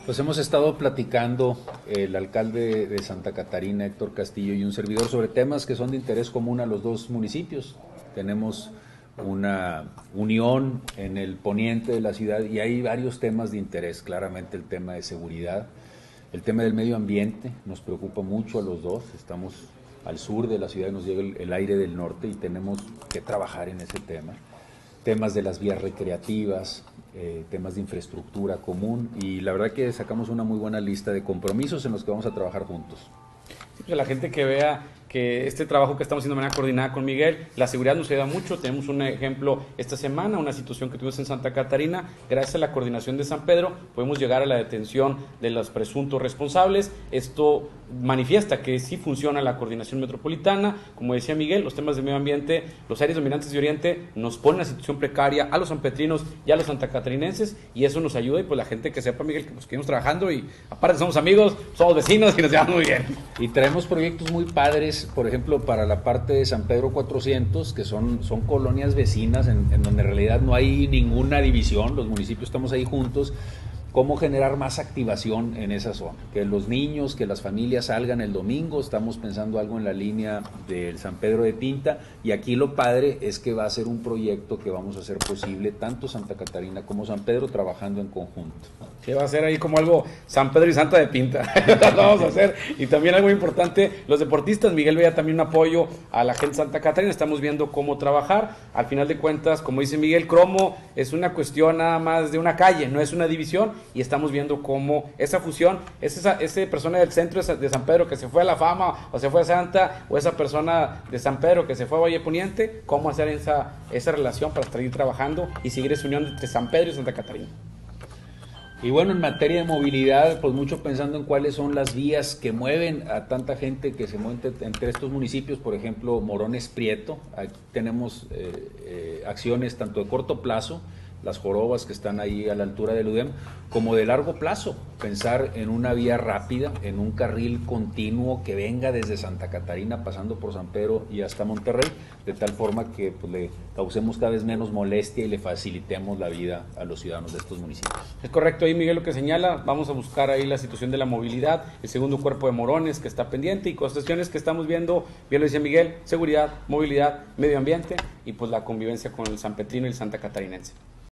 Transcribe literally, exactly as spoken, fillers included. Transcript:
Pues hemos estado platicando el alcalde de Santa Catarina, Héctor Castillo, y un servidor sobre temas que son de interés común a los dos municipios. Tenemos una unión en el poniente de la ciudad y hay varios temas de interés, claramente el tema de seguridad, el tema del medio ambiente nos preocupa mucho a los dos, estamos al sur de la ciudad y nos llega el, el aire del norte y tenemos que trabajar en ese tema. Temas de las vías recreativas, eh, temas de infraestructura común y la verdad que sacamos una muy buena lista de compromisos en los que vamos a trabajar juntos. Sí, pues la gente que vea que este trabajo que estamos haciendo de manera coordinada con Miguel, la seguridad nos ayuda mucho. Tenemos un ejemplo esta semana, una situación que tuvimos en Santa Catarina. Gracias a la coordinación de San Pedro podemos llegar a la detención de los presuntos responsables. Esto manifiesta que sí funciona la coordinación metropolitana. Como decía Miguel, los temas de medio ambiente, los áreas dominantes de Oriente nos ponen en una situación precaria a los sanpetrinos y a los santacatarinenses, y eso nos ayuda. Y pues la gente que sepa, Miguel, que pues seguimos trabajando y aparte somos amigos, somos vecinos y nos llevamos muy bien. Y traemos proyectos muy padres, por ejemplo, para la parte de San Pedro cuatrocientos, que son, son colonias vecinas en, en donde en realidad no hay ninguna división, los municipios estamos ahí juntos. Cómo generar más activación en esa zona, que los niños, que las familias salgan el domingo. Estamos pensando algo en la línea del San Pedro de Pinta, y aquí lo padre es que va a ser un proyecto que vamos a hacer posible tanto Santa Catarina como San Pedro trabajando en conjunto. Que va a ser ahí como algo San Pedro y Santa de Pinta. Lo vamos a hacer. Y también algo importante, los deportistas. Miguel veía también un apoyo a la gente de Santa Catarina. Estamos viendo cómo trabajar. Al final de cuentas, como dice Miguel, Cromo es una cuestión nada más de una calle, no es una división, y estamos viendo cómo esa fusión, es esa, esa persona del centro de San Pedro que se fue a La Fama o se fue a Santa, o esa persona de San Pedro que se fue a Valle Poniente, cómo hacer esa, esa relación para seguir trabajando y seguir esa unión entre San Pedro y Santa Catarina. Y bueno, en materia de movilidad, pues mucho pensando en cuáles son las vías que mueven a tanta gente que se mueve entre, entre estos municipios. Por ejemplo, Morones Prieto, aquí tenemos eh, eh, acciones tanto de corto plazo, las jorobas que están ahí a la altura del U D E M, como de largo plazo, pensar en una vía rápida, en un carril continuo que venga desde Santa Catarina pasando por San Pedro y hasta Monterrey, de tal forma que pues, le causemos cada vez menos molestia y le facilitemos la vida a los ciudadanos de estos municipios. Es correcto, ahí Miguel lo que señala, vamos a buscar ahí la situación de la movilidad, el segundo cuerpo de Morones que está pendiente, y cuestiones que estamos viendo, bien lo decía Miguel, seguridad, movilidad, medio ambiente y pues la convivencia con el sanpetrino y el santa catarinense.